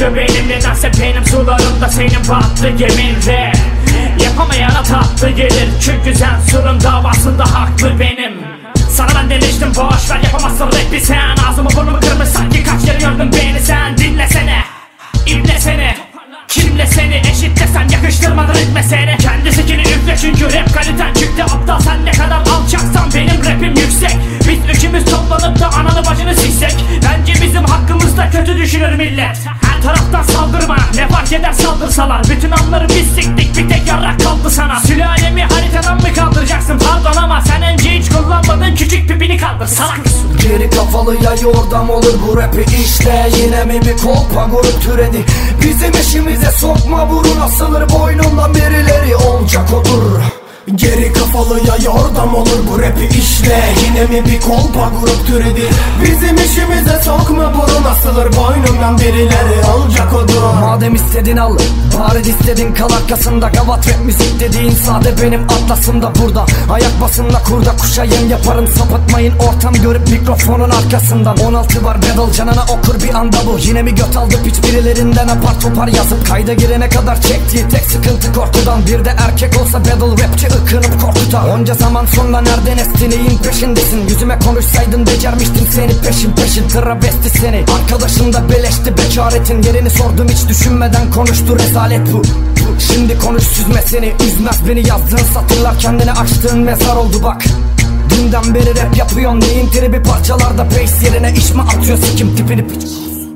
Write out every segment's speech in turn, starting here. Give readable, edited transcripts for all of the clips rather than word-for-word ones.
aklı benim, nedense benim sularımda senin battı geminde. Yapamayana tatlı gelir, çünkü sen surun davasında haklı benim. Sana ben demiştim boş ver, yapamazsın rapi sen. Ağzımı burnumu kırmış sanki, kaç kere gördün beni sen. Dinlesene, ibne seni, kimle seni eşitlesem yakıştırmadan etme seni. Kendi sikini üfle çünkü rap kaliten çıktı aptal. Sen ne kadar alçaksan benim rapim yüksek. Biz üçümüz toplanıp da ananı bacını siksek, bence bizim hakkımızda kötü düşünür millet. Her taraftan saldırma, ne fark eder saldırsalar. Bütün anları biz siktik, bir tek yarrak kaldı sana. Sülalemi haritadan mı kaldıracaksın pardon, ama sen önce hiç kullanmadın küçük pipini kaldır salak. Geri kafalıya yordam olur bu rapi işte. Yine mi bir kolpa grup türedi. Bizim işimize sokma, burun asılır boynundan birileri olacak odur. Geri kafalıya yordam olur bu rapi işle. Yine mi bir kolpa grup türedi. Bizim işimize sokma, burun asılır boynundan birileri olacak odur. Madem istedin al, bari istedin kal arkasında. Gavat rap müzik dediğin sade benim atlasımda burada. Ayak basınla kurda kuşa yem yaparım, sapıtmayın ortam görüp mikrofonun arkasından. 16 var battle canına okur bir anda bu. Yine mi göt aldı piç birilerinden apar topar yazıp. Kayda girene kadar çektiği tek sıkıntı korkudan. Bir de erkek olsa battle rapçi ıkınıp korkutar. Onca zaman sonra nereden esti, neyin peşindesin? Yüzüme konuşsaydın becermiştim seni peşin peşin. Travesti seni, arkadaşın da beleşti bekaretin. Yerini sordum hiç düşünmeden konuştu, rezalet bu. Şimdi konuş süzme seni, üzmez beni yazdığın satırlar. Kendine açtığın mezar oldu bak. Dünden beri rap yapıyorsun, neyin tribi parçalarda bass yerine iş mi atıyor sikim tipini piç.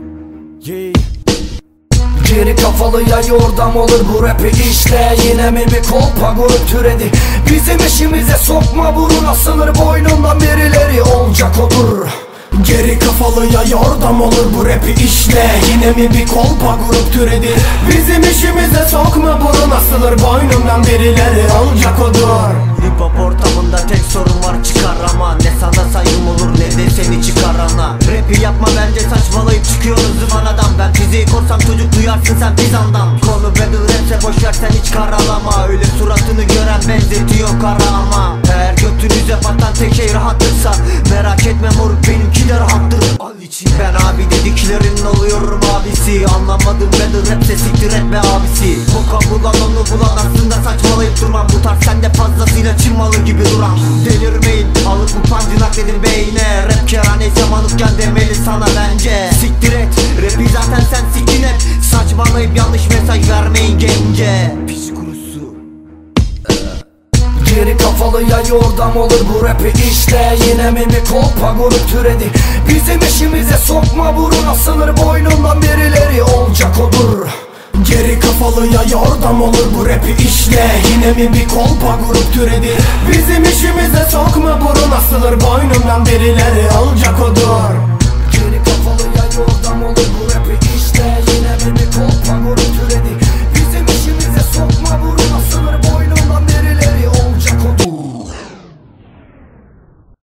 Geri kafalıya yordam olur bu rapi işte. Yine mi bir kolpa grup türedi. Bizim işimize sokma, burun asılır boynundan birileri olacak odur. Geri kafalıya yordam olur bu rapi işle. Yine mi bir kolpa grup türedi. Bizim işimize sokma, burun asılır boynundan birileri olacak odur. Hip hop ortamında tek sorun var, çıkar ama. Ne sana saygım olur ne de seni çıkarana. Rapi yapma bence, saçmalayıp çıkıyoruz zıvanadan. Ben fiziği korsam çocuk duyarsın sen pizandan. Konu battle rapse boşver sen hiç karalama. Öyle suratını gören benzetiyor kara ama. Eğer götünüze batan tek şey rahattırsa, merak etme moruk benimki de rahattır. Al için ben abi dediklerin oluyorum abisi. Anlamadım battle rapse siktir etme abisi. Boka bulan onu bulan, aslında saçmalayıp durmam. Bu tarz sende fazlasıyla Çin malı gibi duran. Delirmeyin, alıp bu pancı nakledin beyne. Rap keraneyse manukken demeli sana bence. Siktir et, rapi zaten sen siktin et. Saçmalayıp yanlış mesaj vermeyin gence. Pis kurusu. Geri kafalıya yordam olur bu rapi işte. Yine mi bir kolpa grup türedi. Bizim işimize sokma, burun asılır boynundan birileri olacak odur. Geri kafalıya yordam olur bu rapi işle. Yine mi bir kolpa grup türedi. Bizim işimize sokma, burun asılır boynundan birileri olacak odur. Geri kafalıya yordam olur bu rapi